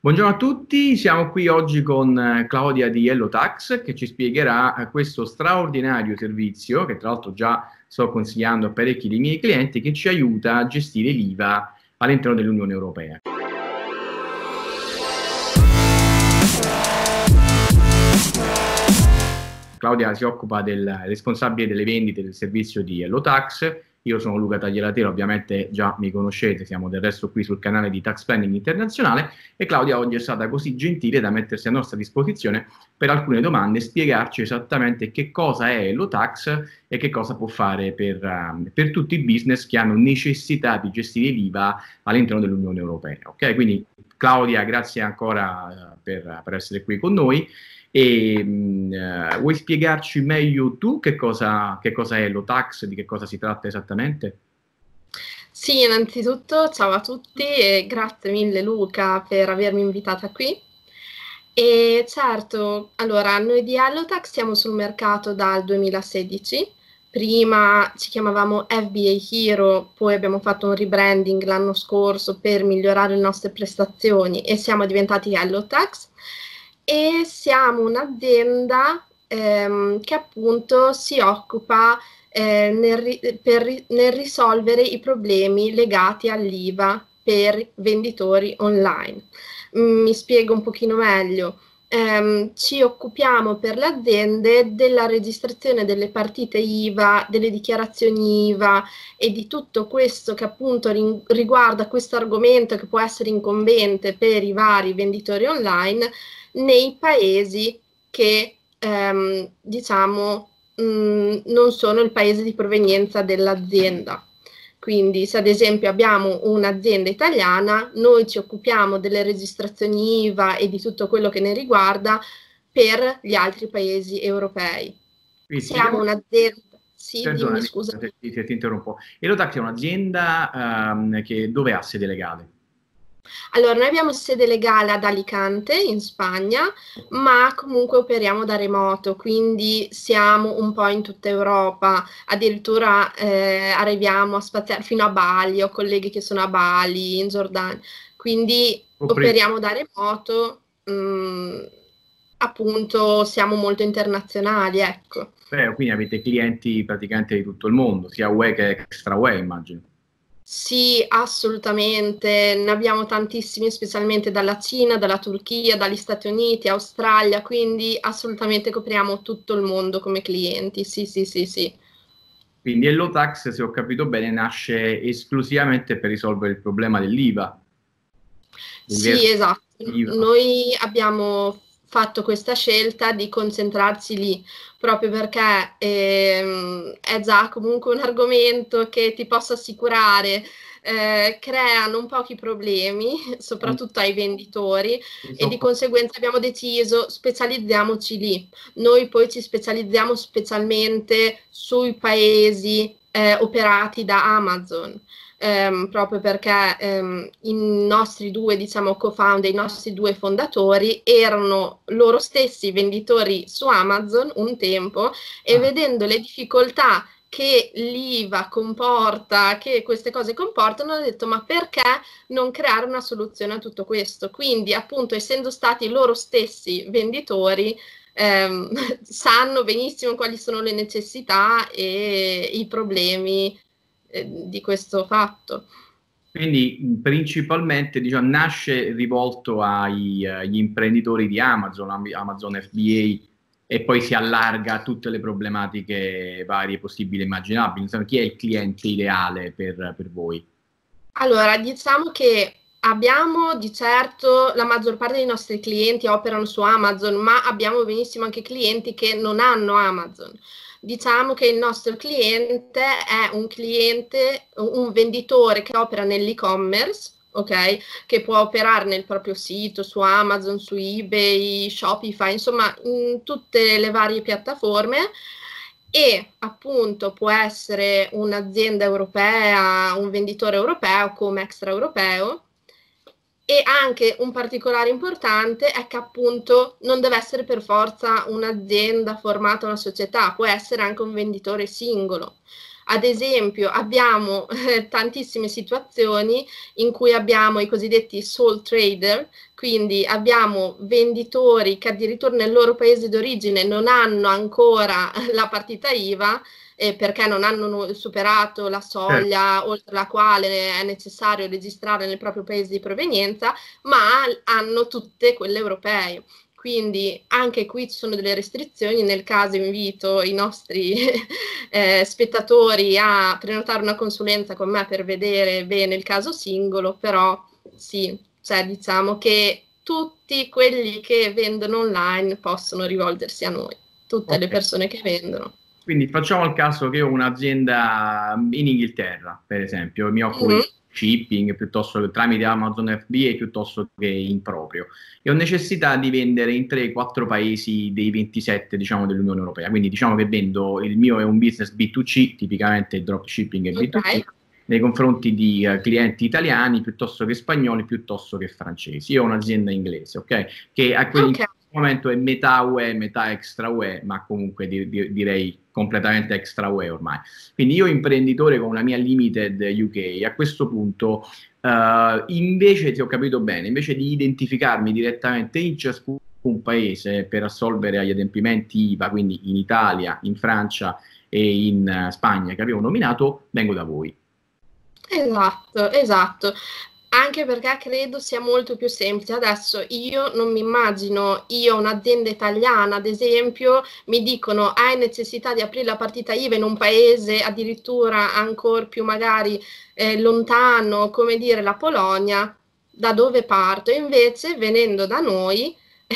Buongiorno a tutti, siamo qui oggi con Claudia di HelloTax che ci spiegherà questo straordinario servizio che tra l'altro già sto consigliando a parecchi dei miei clienti che ci aiuta a gestire l'IVA all'interno dell'Unione Europea. Claudia si occupa del responsabile delle vendite del servizio di HelloTax. Io sono Luca Taglielatera, ovviamente già mi conoscete, siamo del resto qui sul canale di Tax Planning Internazionale e Claudia oggi è stata così gentile da mettersi a nostra disposizione per alcune domande e spiegarci esattamente che cosa è HelloTax e che cosa può fare per tutti i business che hanno necessità di gestire l'IVA all'interno dell'Unione Europea. Ok? Quindi Claudia, grazie ancora per essere qui con noi. E vuoi spiegarci meglio tu che cosa è HelloTax, di che cosa si tratta esattamente? Sì, innanzitutto ciao a tutti e grazie mille Luca per avermi invitata qui. E certo, allora, noi di HelloTax siamo sul mercato dal 2016, prima ci chiamavamo FBA Hero, poi abbiamo fatto un rebranding l'anno scorso per migliorare le nostre prestazioni e siamo diventati HelloTax e siamo un'azienda che appunto si occupa nel risolvere i problemi legati all'IVA per venditori online. Mi spiego un pochino meglio. Ci occupiamo per le aziende della registrazione delle partite IVA, delle dichiarazioni IVA e di tutto questo che appunto riguarda questo argomento che può essere incombente per i vari venditori online nei paesi che diciamo non sono il paese di provenienza dell'azienda. Quindi se ad esempio abbiamo un'azienda italiana, noi ci occupiamo delle registrazioni IVA e di tutto quello che ne riguarda per gli altri paesi europei. Quindi Siamo spieghiamo, un'azienda... Sì, dimmi perdonami scusa. se ti interrompo. HelloTax è un'azienda dove ha sede legale? Allora, noi abbiamo sede legale ad Alicante, in Spagna, ma comunque operiamo da remoto, quindi siamo un po' in tutta Europa, addirittura arriviamo a spaziare fino a Bali, ho colleghi che sono a Bali, in Giordania, quindi operiamo da remoto, appunto siamo molto internazionali, ecco. Quindi avete clienti praticamente di tutto il mondo, sia UE che extra UE, immagino. Sì, assolutamente, ne abbiamo tantissimi, specialmente dalla Cina, dalla Turchia, dagli Stati Uniti, Australia, quindi assolutamente copriamo tutto il mondo come clienti, sì, sì, sì, sì. Quindi HelloTax, se ho capito bene, nasce esclusivamente per risolvere il problema dell'IVA. Sì, esatto. IVA. Noi abbiamo fatto questa scelta di concentrarci lì, proprio perché è già comunque un argomento che ti posso assicurare, crea non pochi problemi, soprattutto ai venditori, e di conseguenza abbiamo deciso specializziamoci lì. Noi poi ci specializziamo specialmente sui paesi operati da Amazon. Proprio perché i nostri due, diciamo, co-founder, i nostri due fondatori erano loro stessi venditori su Amazon un tempo e vedendo le difficoltà che l'IVA comporta, che queste cose comportano, hanno detto ma perché non creare una soluzione a tutto questo? Quindi appunto essendo stati loro stessi venditori, sanno benissimo quali sono le necessità e i problemi di questo fatto. Quindi principalmente diciamo, nasce rivolto agli imprenditori di Amazon, Amazon FBA, e poi si allarga a tutte le problematiche varie, possibili e immaginabili. Insomma, chi è il cliente ideale per voi? Allora, diciamo che abbiamo di certo, la maggior parte dei nostri clienti operano su Amazon, ma abbiamo benissimo anche clienti che non hanno Amazon. Diciamo che il nostro cliente è un cliente, un venditore che opera nell'e-commerce, ok? Che può operare nel proprio sito, su Amazon, su eBay, Shopify, insomma, in tutte le varie piattaforme e appunto può essere un'azienda europea, un venditore europeo come extraeuropeo. E anche un particolare importante è che appunto non deve essere per forza un'azienda formata, una società, può essere anche un venditore singolo. Ad esempio, abbiamo tantissime situazioni in cui abbiamo i cosiddetti sole trader, quindi abbiamo venditori che addirittura nel loro paese d'origine non hanno ancora la partita IVA, perché non hanno superato la soglia oltre la quale è necessario registrare nel proprio paese di provenienza, ma hanno tutte quelle europee. Quindi anche qui ci sono delle restrizioni. Nel caso invito i nostri spettatori a prenotare una consulenza con me per vedere bene il caso singolo, però sì, cioè diciamo che tutti quelli che vendono online possono rivolgersi a noi, tutte le persone che vendono. Quindi facciamo il caso che ho un'azienda in Inghilterra, per esempio, mi occupo di shipping piuttosto che tramite Amazon FBA piuttosto che in proprio, e ho necessità di vendere in 3-4 paesi dei 27, diciamo, dell'Unione Europea. Quindi diciamo che vendo, il mio è un business B2C, tipicamente dropshipping e B2C, nei confronti di clienti italiani piuttosto che spagnoli, piuttosto che francesi. Io ho un'azienda inglese, ok? Che a in questo momento è metà UE, metà extra UE, ma comunque direi completamente extra UE ormai. Quindi io imprenditore con una mia limited UK, a questo punto invece, ti ho capito bene, invece di identificarmi direttamente in ciascun paese per assolvere agli adempimenti IVA, quindi in Italia, in Francia e in Spagna che avevo nominato, vengo da voi. Esatto, esatto. Anche perché credo sia molto più semplice. Adesso io non mi immagino, io un'azienda italiana, ad esempio, mi dicono hai necessità di aprire la partita IVA in un paese addirittura ancora più magari lontano, come dire la Polonia, da dove parto? Invece, venendo da noi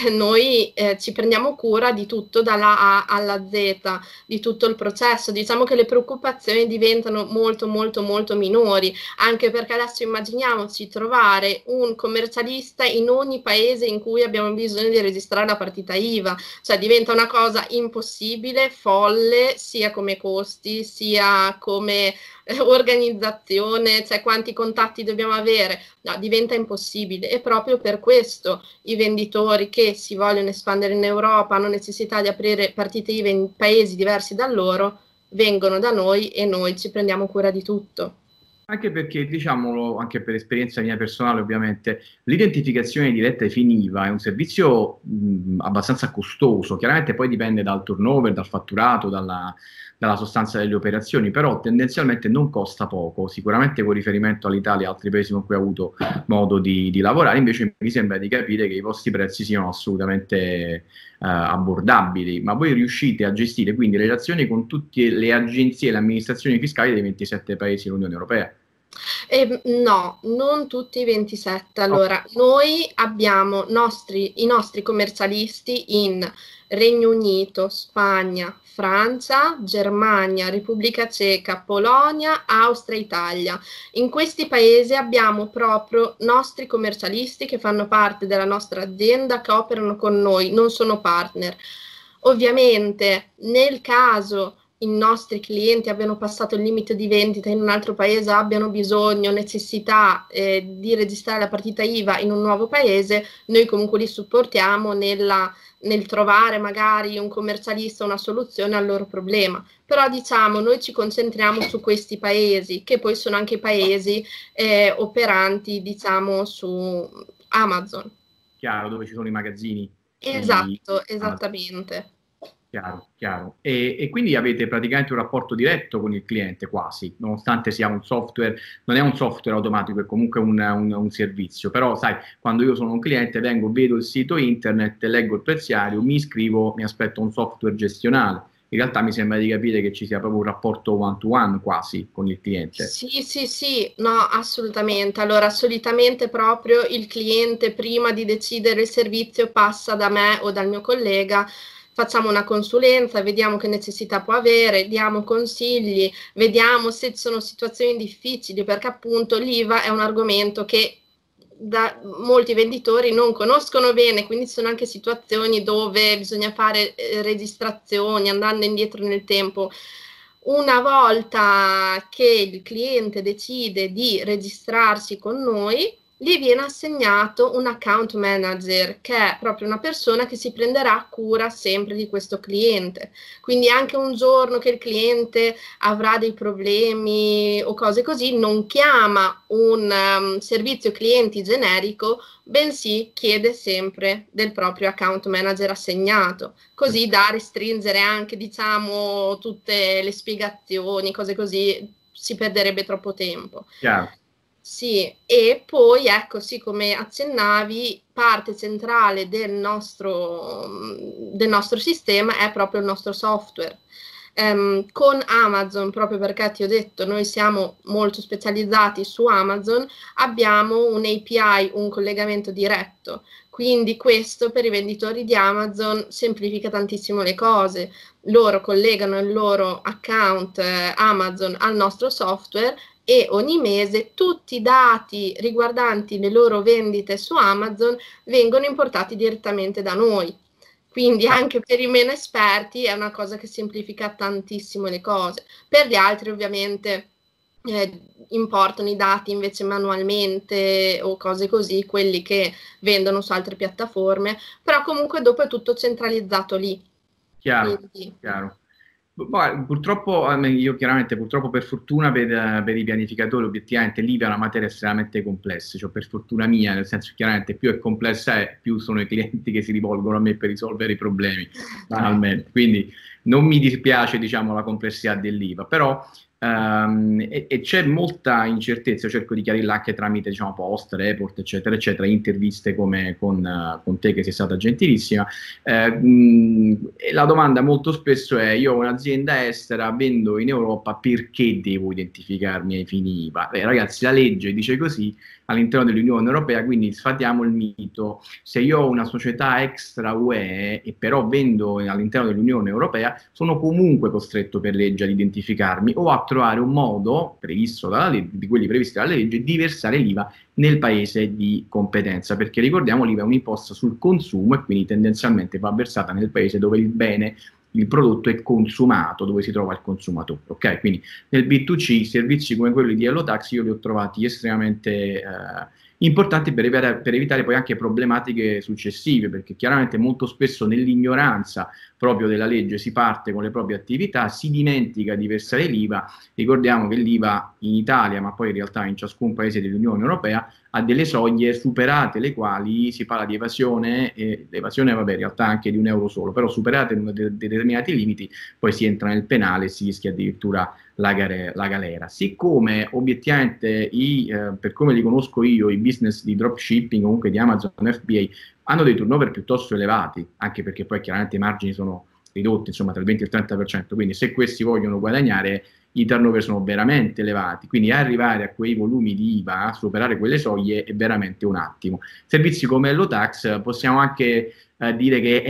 ci prendiamo cura di tutto dalla A alla Z, di tutto il processo. Diciamo che le preoccupazioni diventano molto molto molto minori, anche perché adesso immaginiamoci trovare un commercialista in ogni paese in cui abbiamo bisogno di registrare la partita IVA, cioè diventa una cosa impossibile, folle, sia come costi, sia come organizzazione, cioè quanti contatti dobbiamo avere, no, diventa impossibile. E proprio per questo i venditori che si vogliono espandere in Europa, hanno necessità di aprire partite IVA in paesi diversi da loro, vengono da noi e noi ci prendiamo cura di tutto. Anche perché, diciamolo, anche per esperienza mia personale ovviamente, l'identificazione diretta ai fini IVA è un servizio abbastanza costoso, chiaramente poi dipende dal turnover, dal fatturato, dalla sostanza delle operazioni, però tendenzialmente non costa poco, sicuramente con riferimento all'Italia e altri paesi con cui ho avuto modo di lavorare. Invece mi sembra di capire che i vostri prezzi siano assolutamente abbordabili, ma voi riuscite a gestire quindi le relazioni con tutte le agenzie e le amministrazioni fiscali dei 27 paesi dell'Unione Europea? No, non tutti i 27. Allora, noi abbiamo i nostri commercialisti in Regno Unito, Spagna, Francia, Germania, Repubblica Ceca, Polonia, Austria, Italia. In questi paesi abbiamo proprio nostri commercialisti che fanno parte della nostra azienda, che operano con noi, non sono partner. Ovviamente, nel caso i nostri clienti abbiano passato il limite di vendita in un altro paese, abbiano bisogno, necessità di registrare la partita IVA in un nuovo paese, noi comunque li supportiamo nel trovare magari un commercialista una soluzione al loro problema. Però diciamo, noi ci concentriamo su questi paesi, che poi sono anche i paesi operanti, diciamo, su Amazon. Chiaro, dove ci sono i magazzini. Esatto, esattamente. Chiaro, chiaro. E quindi avete praticamente un rapporto diretto con il cliente quasi, nonostante sia un software, non è un software automatico, è comunque un servizio. Però sai, quando io sono un cliente vengo, vedo il sito internet, leggo il preziario, mi iscrivo, mi aspetto un software gestionale. In realtà mi sembra di capire che ci sia proprio un rapporto one-to-one quasi con il cliente. Sì, no, assolutamente. Allora, solitamente proprio il cliente prima di decidere il servizio passa da me o dal mio collega, facciamo una consulenza, vediamo che necessità può avere, diamo consigli, vediamo se ci sono situazioni difficili, perché appunto l'IVA è un argomento che molti venditori non conoscono bene, quindi ci sono anche situazioni dove bisogna fare registrazioni andando indietro nel tempo. Una volta che il cliente decide di registrarsi con noi, gli viene assegnato un account manager, che è proprio una persona che si prenderà cura sempre di questo cliente. Quindi anche un giorno che il cliente avrà dei problemi o cose così, non chiama un servizio clienti generico, bensì chiede sempre del proprio account manager assegnato, così da restringere anche, diciamo, tutte le spiegazioni, cose così, si perderebbe troppo tempo. Chiaro. Sì, e poi ecco, sì, come accennavi, parte centrale del nostro sistema è proprio il nostro software. Con Amazon, proprio perché ti ho detto, noi siamo molto specializzati su Amazon, abbiamo un API, un collegamento diretto. Quindi questo per i venditori di Amazon semplifica tantissimo le cose. Loro collegano il loro account Amazon al nostro software e ogni mese tutti i dati riguardanti le loro vendite su Amazon vengono importati direttamente da noi. Quindi anche per i meno esperti è una cosa che semplifica tantissimo le cose. Per gli altri ovviamente importano i dati invece manualmente o cose così, quelli che vendono su altre piattaforme, però comunque dopo è tutto centralizzato lì. Chiaro, Quindi, chiaro. Purtroppo, io chiaramente, purtroppo per fortuna per i pianificatori, obiettivamente l'IVA è una materia estremamente complessa, cioè per fortuna mia, nel senso che chiaramente più è complessa è, più sono i clienti che si rivolgono a me per risolvere i problemi, banalmente. Quindi non mi dispiace, diciamo, la complessità dell'IVA, però e c'è molta incertezza, cerco di chiarirla anche tramite, diciamo, post, report, eccetera, eccetera, interviste come con te che sei stata gentilissima. E la domanda molto spesso è: io ho un'azienda estera, vendo in Europa, perché devo identificarmi ai fini IVA? Beh, ragazzi, la legge dice così all'interno dell'Unione Europea, quindi sfatiamo il mito. Se io ho una società extra UE e però vendo all'interno dell'Unione Europea, sono comunque costretto per legge ad identificarmi o a trovare un modo previsto dalla legge, di quelli previsti dalla legge, di versare l'IVA nel paese di competenza, perché ricordiamo l'IVA è un'imposta sul consumo e quindi tendenzialmente va versata nel paese dove il bene, il prodotto è consumato, dove si trova il consumatore. Ok? Quindi nel B2C servizi come quelli di HelloTax io li ho trovati estremamente importanti per evitare poi anche problematiche successive, perché chiaramente molto spesso nell'ignoranza proprio della legge si parte con le proprie attività, si dimentica di versare l'IVA. Ricordiamo che l'IVA in Italia, ma poi in realtà in ciascun paese dell'Unione Europea, ha delle soglie superate le quali si parla di evasione, e l'evasione vabbè in realtà anche di €1 solo, però superate determinati limiti poi si entra nel penale e si rischia addirittura la galera. Siccome obiettivamente per come li conosco io, i business di dropshipping, comunque di Amazon FBA, hanno dei turnover piuttosto elevati, anche perché poi chiaramente i margini sono ridotti, insomma tra il 20 e il 30%, quindi se questi vogliono guadagnare i turnover sono veramente elevati, quindi arrivare a quei volumi di IVA, superare quelle soglie è veramente un attimo. Servizi come HelloTax possiamo anche dire che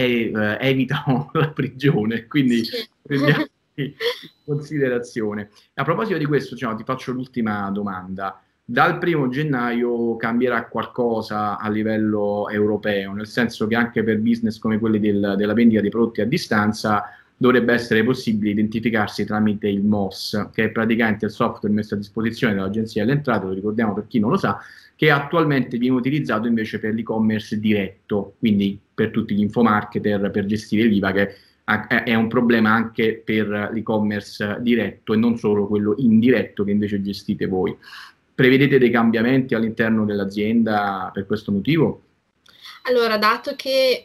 evitano la prigione, quindi sì. prendiamo in considerazione. A proposito di questo, diciamo, ti faccio l'ultima domanda. Dal 1° gennaio cambierà qualcosa a livello europeo, nel senso che anche per business come quelli della vendita dei prodotti a distanza dovrebbe essere possibile identificarsi tramite il MOS, che è praticamente il software messo a disposizione dall'Agenzia delle Entrate, lo ricordiamo per chi non lo sa, che attualmente viene utilizzato invece per l'e-commerce diretto, quindi per tutti gli infomarketer, per gestire l'IVA, che è un problema anche per l'e-commerce diretto e non solo quello indiretto che invece gestite voi. Prevedete dei cambiamenti all'interno dell'azienda per questo motivo? Allora, dato che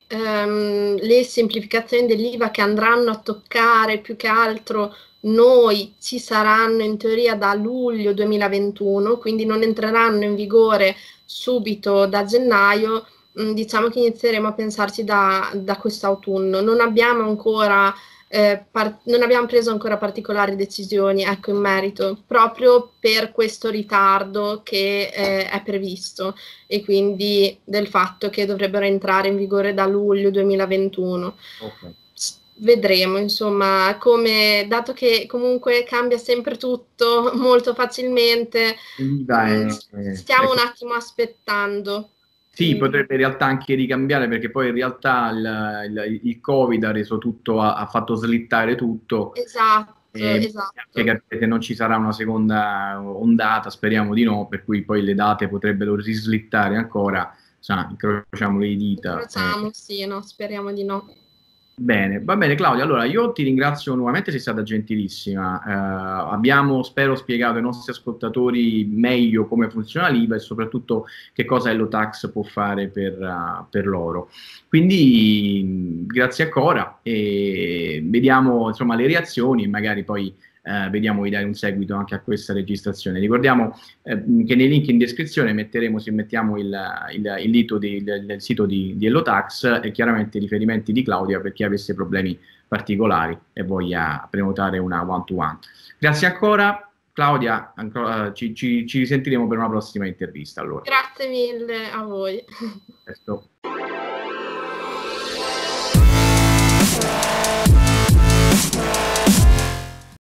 le semplificazioni dell'IVA che andranno a toccare più che altro noi ci saranno in teoria da luglio 2021, quindi non entreranno in vigore subito da gennaio, diciamo che inizieremo a pensarci da quest'autunno. Non abbiamo ancora non abbiamo preso ancora particolari decisioni, ecco, in merito, proprio per questo ritardo che è previsto e quindi del fatto che dovrebbero entrare in vigore da luglio 2021. Okay. Vedremo, insomma, dato che comunque cambia sempre tutto molto facilmente, L'IVA stiamo un attimo aspettando. sì, potrebbe in realtà anche ricambiare, perché poi in realtà il Covid ha reso tutto, ha fatto slittare tutto. Esatto. esatto. Anche capire se non ci sarà una seconda ondata, speriamo di no, per cui poi le date potrebbero rislittare ancora, insomma, incrociamo le dita. Incrociamo, sì, no, speriamo di no. Bene, va bene Claudia, allora io ti ringrazio nuovamente, sei stata gentilissima. Abbiamo, spero, spiegato ai nostri ascoltatori meglio come funziona l'IVA e soprattutto che cosa Hellotax può fare per loro. Quindi grazie ancora e vediamo insomma le reazioni e magari poi vediamo di dare un seguito anche a questa registrazione. Ricordiamo che nei link in descrizione metteremo, se mettiamo del sito di Hellotax e chiaramente i riferimenti di Claudia per chi avesse problemi particolari e voglia prenotare una one-to-one. Grazie ancora Claudia, ci risentiremo per una prossima intervista. Allora. Grazie mille a voi. Presto.